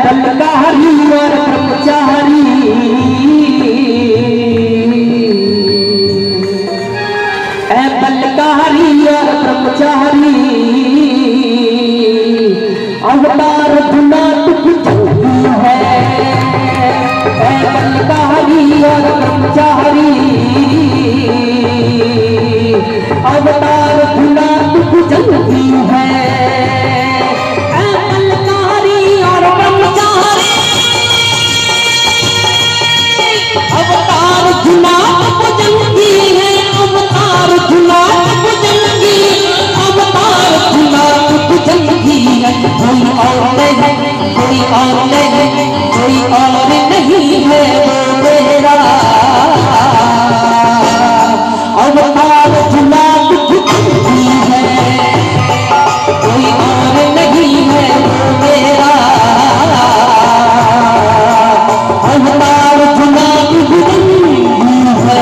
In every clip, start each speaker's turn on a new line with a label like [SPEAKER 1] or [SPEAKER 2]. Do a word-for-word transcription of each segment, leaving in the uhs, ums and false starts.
[SPEAKER 1] बलकारी और ब्रह्मचारी ए बलकारी और ब्रह्मचारी अवतार धुना तुझी है ए बलकारी और ब्रह्मचारी अवतार धुना तुझी है ए बलकारी और ब्रह्मचारी अवतार धुना तुझी है अवतार धुना तुझी अवतार धुना तुझी है कोई और नहीं कोई और नहीं कोई और नहीं है वो मेरा अवतार धुना तुझी है कोई और नहीं है वो मेरा अवतार धुना तुझी है।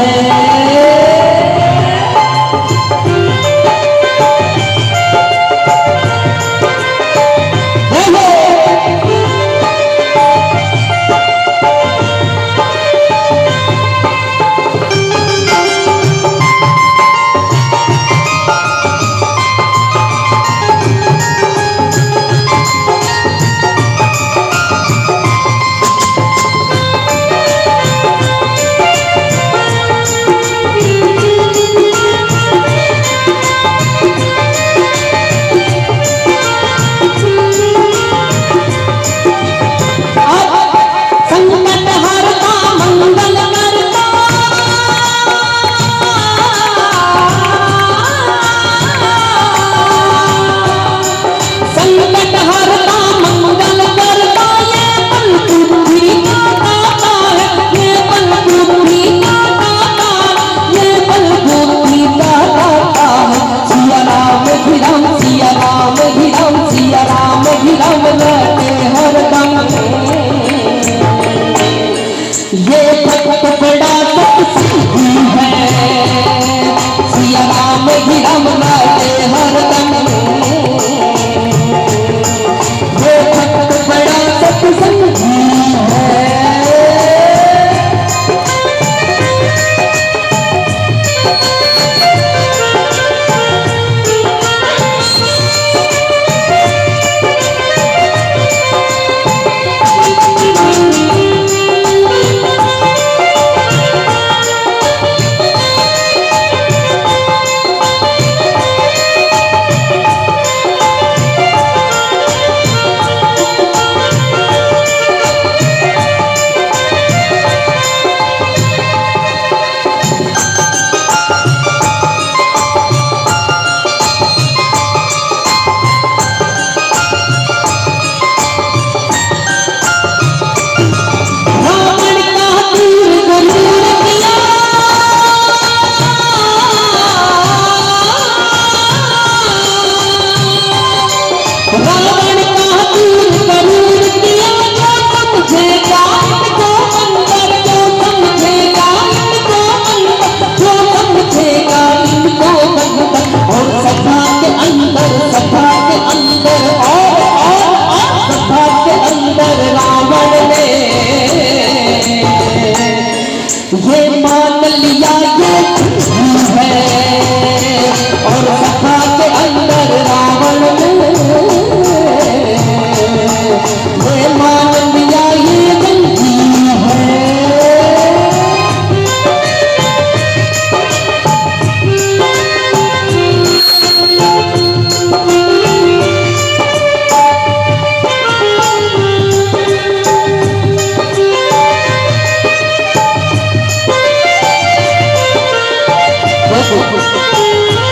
[SPEAKER 2] Thank you.